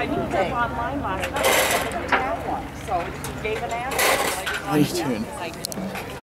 I looked up online last night, I didn't have one, so it gave an answer. How you doing?